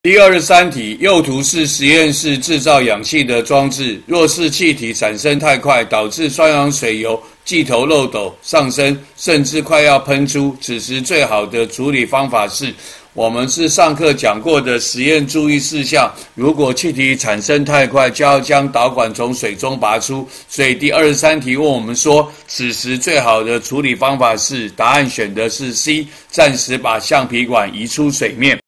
第23题，右图是实验室制造氧气的装置。若是气体产生太快，导致双氧水由气头漏斗上升，甚至快要喷出，此时最好的处理方法是，我们是上课讲过的实验注意事项。如果气体产生太快，就要将导管从水中拔出。所以第23题问我们说，此时最好的处理方法是，答案选的是 C， 暂时把橡皮管移出水面。